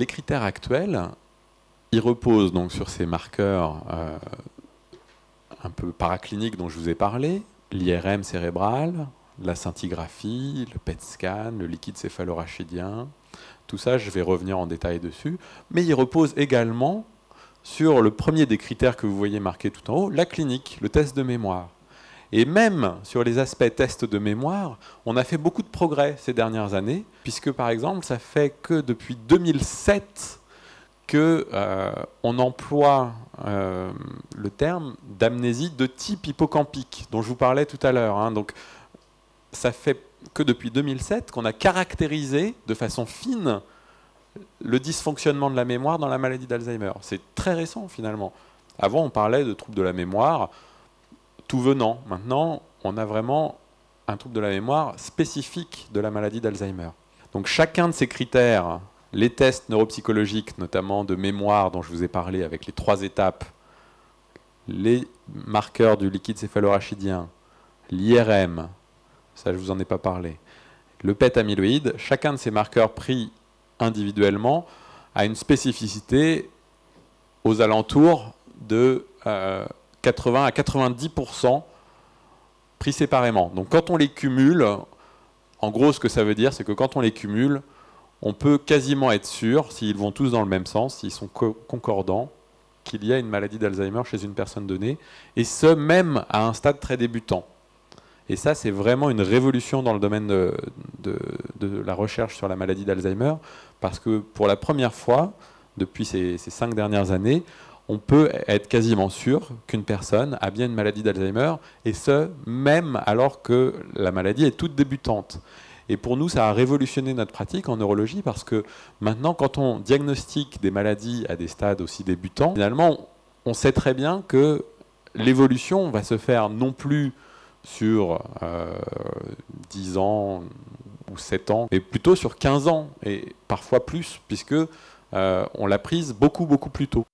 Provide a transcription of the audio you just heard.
les critères actuels, ils reposent donc sur ces marqueurs un peu paracliniques dont je vous ai parlé, l'IRM cérébral, la scintigraphie, le PET scan, le liquide céphalorachidien. Tout ça, je vais revenir en détail dessus. Mais ils reposent également sur le premier des critères que vous voyez marqué tout en haut, la clinique, le test de mémoire. Et même sur les aspects tests de mémoire, on a fait beaucoup de progrès ces dernières années, puisque par exemple, ça fait que depuis 2007 qu'on emploie le terme d'amnésie de type hippocampique, dont je vous parlais tout à l'heure. Hein. Donc, ça fait que depuis 2007 qu'on a caractérisé de façon fine le dysfonctionnement de la mémoire dans la maladie d'Alzheimer. C'est très récent finalement. Avant, on parlait de troubles de la mémoire tout venant. Maintenant, on a vraiment un trouble de la mémoire spécifique de la maladie d'Alzheimer. Donc chacun de ces critères, les tests neuropsychologiques, notamment de mémoire dont je vous ai parlé avec les 3 étapes, les marqueurs du liquide céphalorachidien, l'IRM, ça je ne vous en ai pas parlé, le PET amyloïde, chacun de ces marqueurs pris individuellement a une spécificité aux alentours de 80 à 90% pris séparément. Donc quand on les cumule, en gros ce que ça veut dire, c'est que quand on les cumule, on peut quasiment être sûr, s'ils vont tous dans le même sens, s'ils sont concordants, qu'il y a une maladie d'Alzheimer chez une personne donnée, et ce même à un stade très débutant. Et ça, c'est vraiment une révolution dans le domaine de la recherche sur la maladie d'Alzheimer, parce que pour la première fois, depuis ces 5 dernières années, on peut être quasiment sûr qu'une personne a bien une maladie d'Alzheimer, et ce, même alors que la maladie est toute débutante. Et pour nous, ça a révolutionné notre pratique en neurologie, parce que maintenant, quand on diagnostique des maladies à des stades aussi débutants, finalement, on sait très bien que l'évolution va se faire non plus sur 10 ans ou 7 ans, mais plutôt sur 15 ans, et parfois plus, puisque on l'a prise beaucoup, beaucoup plus tôt.